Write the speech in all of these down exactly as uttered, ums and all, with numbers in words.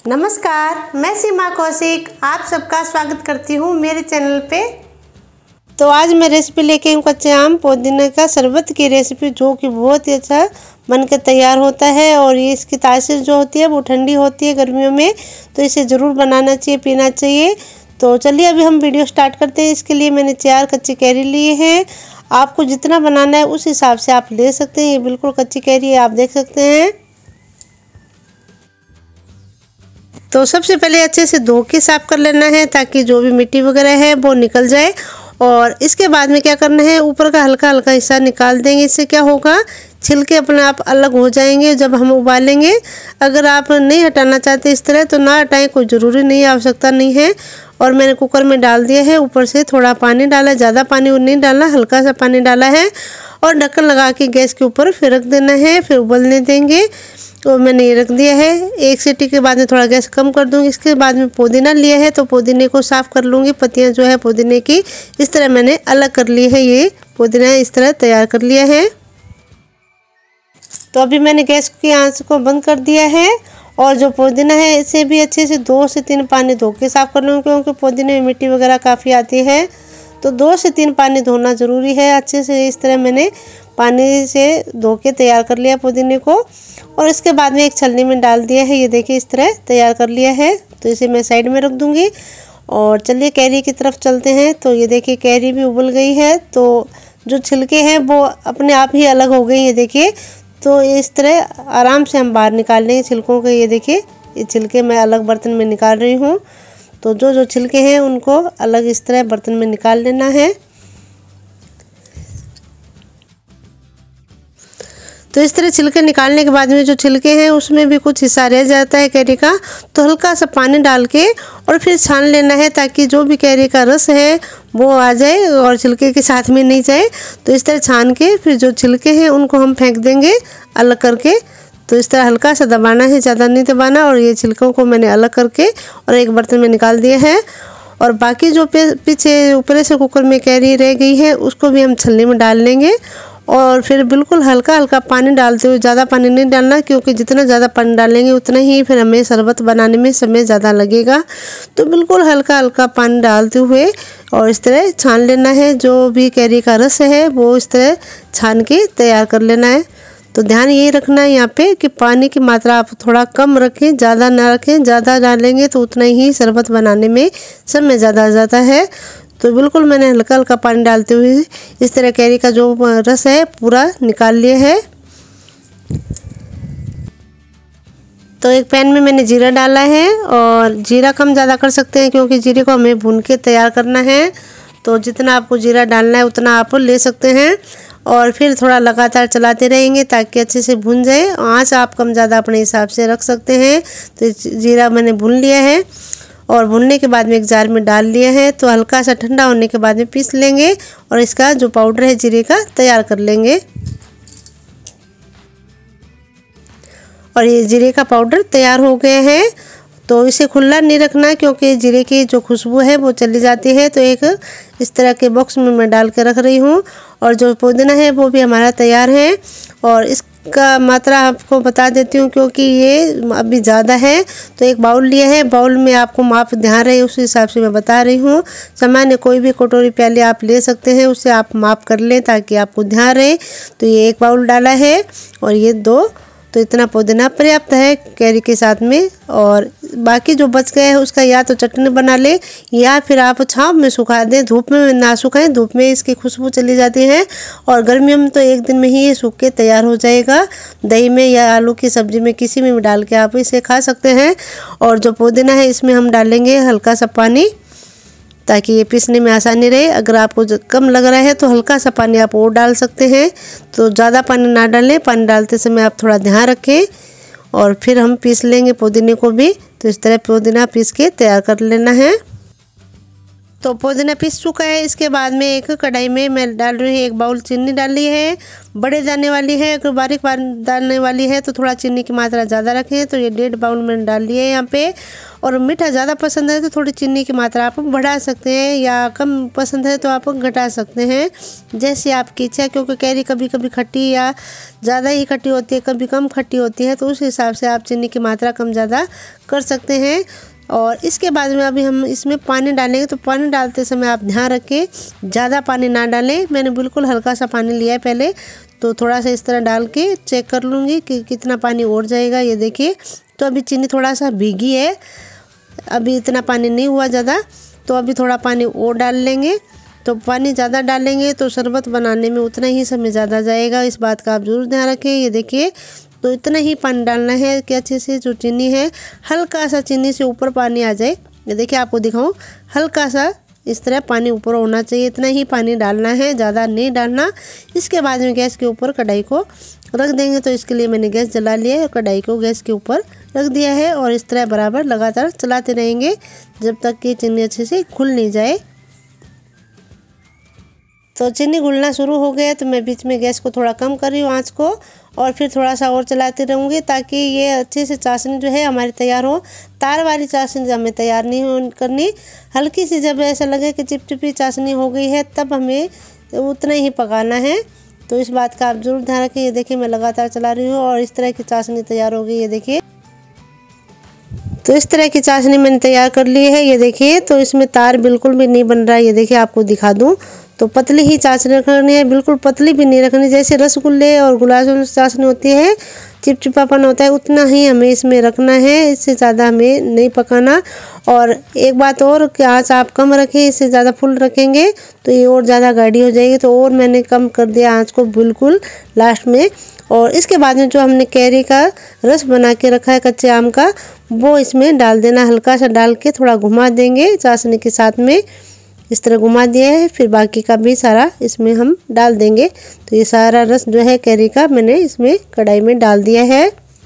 नमस्कार, मैं सीमा कौशिक आप सबका स्वागत करती हूँ मेरे चैनल पे। तो आज मैं रेसिपी लेके हूँ कच्चे आम पुदीने का शरबत की रेसिपी, जो कि बहुत ही अच्छा बनकर तैयार होता है। और ये इसकी तासीर जो होती है वो ठंडी होती है गर्मियों में, तो इसे ज़रूर बनाना चाहिए, पीना चाहिए। तो चलिए अभी हम वीडियो स्टार्ट करते हैं। इसके लिए मैंने चार कच्ची कैरी लिए हैं। आपको जितना बनाना है उस हिसाब से आप ले सकते हैं। ये बिल्कुल कच्ची कैरी है, आप देख सकते हैं। तो सबसे पहले अच्छे से धो के साफ़ कर लेना है, ताकि जो भी मिट्टी वगैरह है वो निकल जाए। और इसके बाद में क्या करना है, ऊपर का हल्का हल्का हिस्सा निकाल देंगे। इससे क्या होगा, छिलके अपने आप अलग हो जाएंगे जब हम उबालेंगे। अगर आप नहीं हटाना चाहते इस तरह तो ना हटाएं, कोई ज़रूरी नहीं, आवश्यकता नहीं है। और मैंने कुकर में डाल दिया है, ऊपर से थोड़ा पानी डाला, ज़्यादा पानी नहीं डालना, हल्का सा पानी डाला है। और ढक्कन लगा के गैस के ऊपर फिर रख देना है, फिर उबलने देंगे। तो मैंने ये रख दिया है। एक सीटी के बाद में थोड़ा गैस कम कर दूँगी। इसके बाद में पुदीना लिया है, तो पुदीने को साफ़ कर लूँगी। पत्तियाँ जो है पुदीने की इस तरह मैंने अलग कर ली है। ये पुदीना इस तरह तैयार कर लिया है। तो अभी मैंने गैस की आंच को बंद कर दिया है। और जो पुदीना है इसे भी अच्छे से दो से तीन पानी धो के साफ़ कर लूँगी, क्योंकि पुदीने में मिट्टी वगैरह काफ़ी आती है। तो दो से तीन पानी धोना ज़रूरी है अच्छे से। इस तरह मैंने पानी से धो के तैयार कर लिया पुदीने को। और इसके बाद में एक छलनी में डाल दिया है। ये देखिए इस तरह तैयार कर लिया है। तो इसे मैं साइड में रख दूँगी। और चलिए कैरी की तरफ चलते हैं। तो ये देखिए कैरी भी उबल गई है। तो जो छिलके हैं वो अपने आप ही अलग हो गए, ये देखिए। तो इस तरह आराम से हम बाहर निकाल लेंगे छिलकों के। ये देखिए ये छिलके मैं अलग बर्तन में निकाल रही हूँ। तो जो जो छिलके हैं उनको अलग इस तरह बर्तन में निकाल लेना है। तो इस तरह छिलके निकालने के बाद में जो छिलके हैं उसमें भी कुछ हिस्सा रह जाता है कैरी का, तो हल्का सा पानी डाल के और फिर छान लेना है, ताकि जो भी कैरी का रस है वो आ जाए और छिलके के साथ में नहीं जाए। तो इस तरह छान के फिर जो छिलके हैं उनको हम फेंक देंगे अलग करके। तो इस तरह हल्का सा दबाना है, ज़्यादा नहीं दबाना। और ये छिलकों को मैंने अलग करके और एक बर्तन में निकाल दिया है। और बाकी जो पीछे ऊपर से कुकर में कैरी रह गई है उसको भी हम छलनी में डाल लेंगे। और फिर बिल्कुल हल्का हल्का पानी डालते हुए, ज़्यादा पानी नहीं डालना, क्योंकि जितना ज़्यादा पानी डालेंगे उतना ही फिर हमें शरबत बनाने में समय ज़्यादा लगेगा। तो बिल्कुल हल्का हल्का पानी डालते हुए और इस तरह छान लेना है। जो भी कैरी का रस है वो इस तरह छान के तैयार कर लेना है। तो ध्यान यही रखना है यहाँ पे कि पानी की मात्रा आप थोड़ा कम रखें, ज़्यादा ना रखें। ज़्यादा डालेंगे तो उतना ही शरबत बनाने में समय ज़्यादा आ जाता है। तो बिल्कुल मैंने हल्का हल्का पानी डालते हुए इस तरह कैरी का जो रस है पूरा निकाल लिया है। तो एक पैन में मैंने जीरा डाला है, और जीरा कम ज़्यादा कर सकते हैं, क्योंकि जीरे को हमें भून के तैयार करना है। तो जितना आपको जीरा डालना है उतना आप ले सकते हैं। और फिर थोड़ा लगातार चलाते रहेंगे ताकि अच्छे से भून जाए। आँच आप कम ज़्यादा अपने हिसाब से रख सकते हैं। तो जीरा मैंने भून लिया है और भुनने के बाद में एक जार में डाल लिया है। तो हल्का सा ठंडा होने के बाद में पीस लेंगे और इसका जो पाउडर है जीरे का तैयार कर लेंगे। और ये जीरे का पाउडर तैयार हो गया है। तो इसे खुला नहीं रखना, क्योंकि जीरे की जो खुशबू है वो चली जाती है। तो एक इस तरह के बॉक्स में मैं डाल के रख रही हूँ। और जो पुदीना है वो भी हमारा तैयार है। और इसका मात्रा आपको बता देती हूँ, क्योंकि ये अभी ज़्यादा है। तो एक बाउल लिया है, बाउल में आपको माप ध्यान रहे उस हिसाब से मैं बता रही हूँ। सामान्य कोई भी कटोरी प्याली आप ले सकते हैं, उससे आप माप कर लें ताकि आपको ध्यान रहे। तो ये एक बाउल डाला है और ये दो। तो इतना पुदीना पर्याप्त है कैरी के साथ में। और बाकी जो बच गया है उसका या तो चटनी बना ले, या फिर आप छाँव में सुखा दें, धूप में ना सुखाएं, धूप में इसकी खुशबू चली जाती है। और गर्मियों में तो एक दिन में ही ये सूख के तैयार हो जाएगा। दही में या आलू की सब्ज़ी में किसी में भी डाल के आप इसे खा सकते हैं। और जो पुदीना है इसमें हम डालेंगे हल्का सा पानी, ताकि ये पीसने में आसानी रहे। अगर आपको कम लग रहा है तो हल्का सा पानी आप और डाल सकते हैं। तो ज़्यादा पानी ना डालें, पानी डालते समय आप थोड़ा ध्यान रखें। और फिर हम पीस लेंगे पुदीने को भी। तो इस तरह पुदीना पीस के तैयार कर लेना है। तो पुदीना पीस चुका है। इसके बाद में एक कढ़ाई में मैं डाल रही हूँ एक बाउल चीनी डाल ली है। बड़े दाने वाली है, अगर बारीक डालने वाली है तो थोड़ा चीनी की मात्रा ज़्यादा रखें। तो ये डेढ़ बाउल मैंने डाल लिया है यहाँ पे। और मीठा ज़्यादा पसंद है तो थोड़ी चीनी की मात्रा आप बढ़ा सकते हैं, या कम पसंद है तो आप घटा सकते हैं, जैसे आपकी इच्छा। क्योंकि कैरी कभी कभी खट्टी या ज़्यादा ही खट्टी होती है, कभी कम खट्टी होती है, तो उस हिसाब से आप चीनी की मात्रा कम ज़्यादा कर सकते हैं। और इसके बाद में अभी हम इसमें पानी डालेंगे। तो पानी डालते समय आप ध्यान रखें ज़्यादा पानी ना डालें। मैंने बिल्कुल हल्का सा पानी लिया है पहले, तो थोड़ा सा इस तरह डाल के चेक कर लूँगी कि कितना पानी और जाएगा। ये देखिए, तो अभी चीनी थोड़ा सा भीगी है, अभी इतना पानी नहीं हुआ ज़्यादा, तो अभी थोड़ा पानी और डाल लेंगे। तो पानी ज़्यादा डालेंगे तो शरबत बनाने में उतना ही समय ज़्यादा जाएगा, इस बात का आप ज़रूर ध्यान रखें। ये देखिए, तो इतना ही पानी डालना है कि अच्छे से जो चीनी है हल्का सा चीनी से ऊपर पानी आ जाए। ये देखिए, आपको दिखाऊं, हल्का सा इस तरह पानी ऊपर होना चाहिए, इतना ही पानी डालना है, ज़्यादा नहीं डालना। इसके बाद में गैस के ऊपर कढ़ाई को रख देंगे। तो इसके लिए मैंने गैस जला लिया है और कढ़ाई को गैस के ऊपर रख दिया है, और इस तरह बराबर लगातार चलाते रहेंगे जब तक कि चीनी अच्छे से घुल नहीं जाए। तो चीनी घुलना शुरू हो गया तो मैं बीच में गैस को थोड़ा कम कर रही हूँ आँच को, और फिर थोड़ा सा और चलाती रहूँगी ताकि ये अच्छे से चाशनी जो है हमारी तैयार हो। तार वाली चाशनी हमें तैयार नहीं हो करनी, हल्की सी जब ऐसा लगे कि चिपचिपी चाशनी हो गई है तब हमें उतना ही पकाना है। तो इस बात का आप जरूर ध्यान रखें। ये देखिए, मैं लगातार चला रही हूँ और इस तरह की चाशनी तैयार हो गई। ये देखिए, तो इस तरह की चाशनी मैंने तैयार कर ली है। ये देखिए, तो इसमें तार बिल्कुल भी नहीं बन रहा है। ये देखिए, आपको दिखा दूँ तो पतली ही चाशनी रखनी है, बिल्कुल पतली भी नहीं रखनी। जैसे रसगुल्ले और गुलाब जामुन चाशनी होती है, चिपचिपापन होता है, उतना ही हमें इसमें रखना है, इससे ज़्यादा हमें नहीं पकाना। और एक बात और कि आँच आप कम रखें, इससे ज़्यादा फुल रखेंगे तो ये और ज़्यादा गाढ़ी हो जाएगी। तो और मैंने कम कर दिया आँच को बिल्कुल लास्ट में। और इसके बाद में जो हमने कैरी का रस बना के रखा है कच्चे आम का, वो इसमें डाल देना। हल्का सा डाल के थोड़ा घुमा देंगे चाशनी के साथ में, इस तरह घुमा दिया है। फिर बाकी का भी सारा इसमें हम डाल देंगे। तो ये सारा रस जो है कैरी का मैंने इसमें कढ़ाई में डाल दिया है।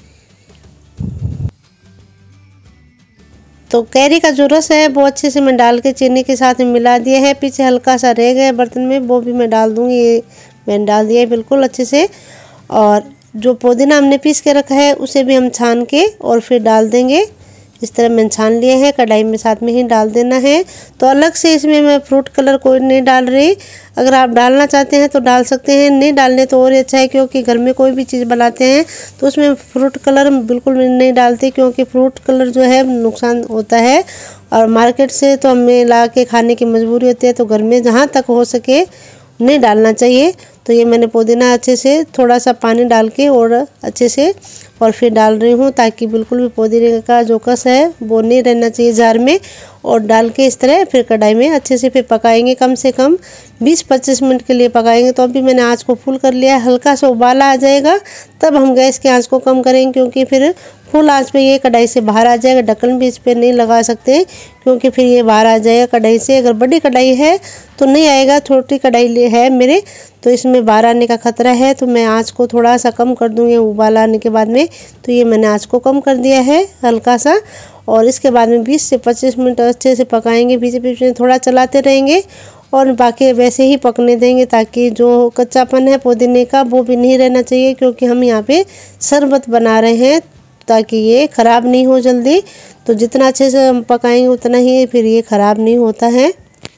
तो कैरी का जो रस है वो अच्छे से मैं डाल के चीनी के साथ में मिला दिया है। पीछे हल्का सा रह गया बर्तन में, वो भी मैं डाल दूँगी। ये मैंने डाल दिया है बिल्कुल अच्छे से। और जो पुदीना हमने पीस के रखा है उसे भी हम छान के और फिर डाल देंगे। इस तरह मैंने छान लिए हैं, कढ़ाई में साथ में ही डाल देना है। तो अलग से इसमें मैं फ्रूट कलर कोई नहीं डाल रही, अगर आप डालना चाहते हैं तो डाल सकते हैं, नहीं डालने तो और अच्छा है। क्योंकि घर में कोई भी चीज़ बनाते हैं तो उसमें फ्रूट कलर बिल्कुल नहीं डालते, क्योंकि फ्रूट कलर जो है नुकसान होता है। और मार्केट से तो हमें ला के खाने की मजबूरी होती है, तो घर में जहाँ तक हो सके नहीं डालना चाहिए। तो ये मैंने पुदीना अच्छे से थोड़ा सा पानी डाल के और अच्छे से और फिर डाल रही हूँ, ताकि बिल्कुल भी पुदीने का जो कस है वो नहीं रहना चाहिए जार में। और डाल के इस तरह फिर कढ़ाई में अच्छे से फिर पकाएंगे, कम से कम बीस पच्चीस मिनट के लिए पकाएंगे। तो अभी मैंने आँच को फुल कर लिया है, हल्का सा उबाला आ जाएगा तब हम गैस की आँच को कम करेंगे, क्योंकि फिर फुल आँच पे ये कढ़ाई से बाहर आ जाएगा। ढक्कन भी इस पर नहीं लगा सकते क्योंकि फिर ये बाहर आ जाएगा कढ़ाई से। अगर बड़ी कढ़ाई है तो नहीं आएगा, छोटी कढ़ाई है मेरे तो इसमें बाहर आने का खतरा है। तो मैं आँच को थोड़ा सा कम कर दूँगी उबाल आने के बाद में। तो ये मैंने आँच को कम कर दिया है हल्का सा, और इसके बाद में बीस से पच्चीस मिनट अच्छे से पकाएंगे। बीच बीच में थोड़ा चलाते रहेंगे और बाकी वैसे ही पकने देंगे, ताकि जो कच्चापन है पुदीने का वो भी नहीं रहना चाहिए। क्योंकि हम यहाँ पे शरबत बना रहे हैं ताकि ये ख़राब नहीं हो जल्दी। तो जितना अच्छे से हम पकाएंगे उतना ही फिर ये ख़राब नहीं होता है।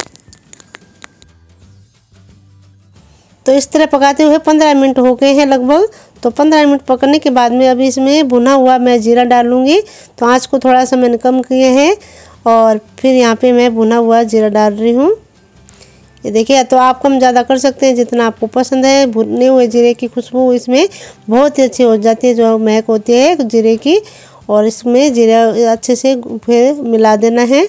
तो इस तरह पकाते हुए पंद्रह मिनट हो गए हैं लगभग। तो पंद्रह मिनट पकने के बाद में अभी इसमें भुना हुआ मैं जीरा डालूंगी। तो आँच को थोड़ा सा मैंने कम किया है और फिर यहाँ पे मैं भुना हुआ जीरा डाल रही हूँ। ये देखिए, तो आप कम ज़्यादा कर सकते हैं जितना आपको पसंद है। भुने हुए जीरे की खुशबू इसमें बहुत ही अच्छी हो जाती है, जो महक होती है जीरे की। और इसमें जीरा अच्छे से फिर मिला देना है।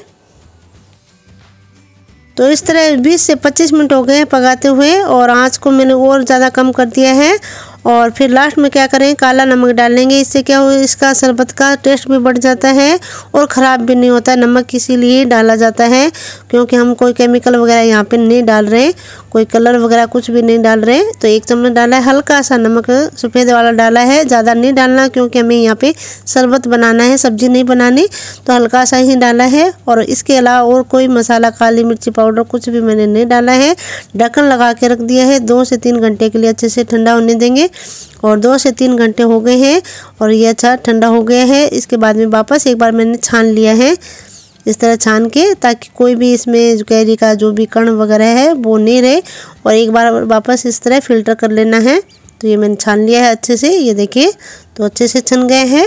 तो इस तरह बीस से पच्चीस मिनट हो गए हैं पकाते हुए, और आँच को मैंने और ज़्यादा कम कर दिया है। और फिर लास्ट में क्या करें, काला नमक डालेंगे। इससे क्या हो, इसका शरबत का टेस्ट भी बढ़ जाता है और ख़राब भी नहीं होता। नमक इसीलिए डाला जाता है क्योंकि हम कोई केमिकल वगैरह यहाँ पे नहीं डाल रहे, कोई कलर वगैरह कुछ भी नहीं डाल रहे। तो एक चम्मच डाला है, हल्का सा नमक सफ़ेद वाला डाला है, ज़्यादा नहीं डालना क्योंकि हमें यहाँ पे शरबत बनाना है, सब्ज़ी नहीं बनानी, तो हल्का सा ही डाला है। और इसके अलावा और कोई मसाला, काली मिर्ची पाउडर कुछ भी मैंने नहीं डाला है। ढक्कन लगा के रख दिया है। दो से तीन घंटे के लिए अच्छे से ठंडा होने देंगे। और दो से तीन घंटे हो गए हैं और ये अच्छा ठंडा हो गया है। इसके बाद में वापस एक बार मैंने छान लिया है, इस तरह छान के, ताकि कोई भी इसमें जो कैरी का जो भी कण वगैरह है वो नहीं रहे। और एक बार वापस इस तरह फ़िल्टर कर लेना है। तो ये मैंने छान लिया है अच्छे से, ये देखिए तो अच्छे से छन गए हैं।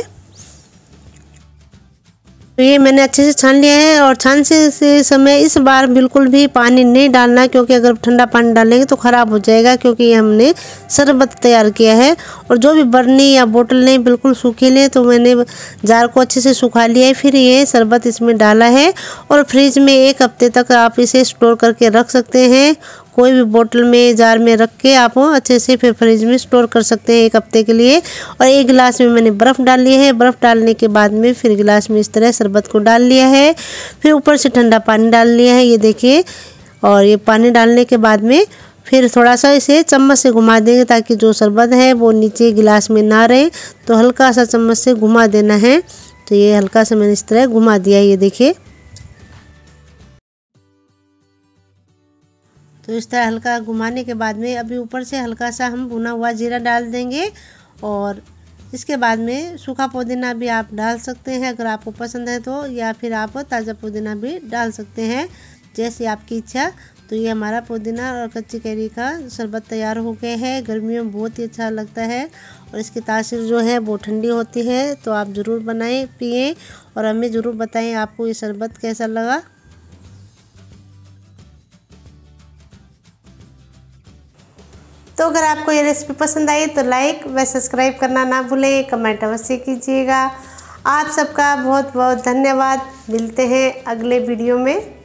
तो ये मैंने अच्छे से छान लिया है। और छान से, से समय इस बार बिल्कुल भी पानी नहीं डालना, क्योंकि अगर ठंडा पानी डालेंगे तो ख़राब हो जाएगा, क्योंकि ये हमने शरबत तैयार किया है। और जो भी बर्नी या बोतल नहीं बिल्कुल सूखी लें। तो मैंने जार को अच्छे से सुखा लिया है, फिर ये शरबत इसमें डाला है। और फ्रिज में एक हफ्ते तक आप इसे स्टोर करके रख सकते हैं। कोई भी बोतल में, जार में रख के आप अच्छे से फिर फ्रिज में स्टोर कर सकते हैं एक हफ्ते के लिए। और एक गिलास में मैंने बर्फ़ डाल लिया है। बर्फ़ डालने के बाद में फिर गिलास में इस तरह शरबत को डाल लिया है। फिर ऊपर से ठंडा पानी डाल लिया है, ये देखिए। और ये पानी डालने के बाद में फिर थोड़ा सा इसे चम्मच से घुमा देंगे, ताकि जो शरबत है वो नीचे गिलास में ना रहे। तो हल्का सा चम्मच से घुमा देना है। तो ये हल्का सा मैंने इस तरह घुमा दिया, ये देखिए। तो इस तरह हल्का घुमाने के बाद में अभी ऊपर से हल्का सा हम भुना हुआ जीरा डाल देंगे। और इसके बाद में सूखा पुदीना भी आप डाल सकते हैं अगर आपको पसंद है तो, या फिर आप ताज़ा पुदीना भी डाल सकते हैं, जैसे आपकी इच्छा। तो ये हमारा पुदीना और कच्ची कैरी का शरबत तैयार हो गया है। गर्मियों में बहुत ही अच्छा लगता है और इसकी तासीर जो है वो ठंडी होती है। तो आप ज़रूर बनाएं, पिएं और हमें ज़रूर बताएं आपको ये शरबत कैसा लगा। तो अगर आपको ये रेसिपी पसंद आई तो लाइक व सब्सक्राइब करना ना भूलें, कमेंट अवश्य कीजिएगा। आप सबका बहुत बहुत धन्यवाद। मिलते हैं अगले वीडियो में।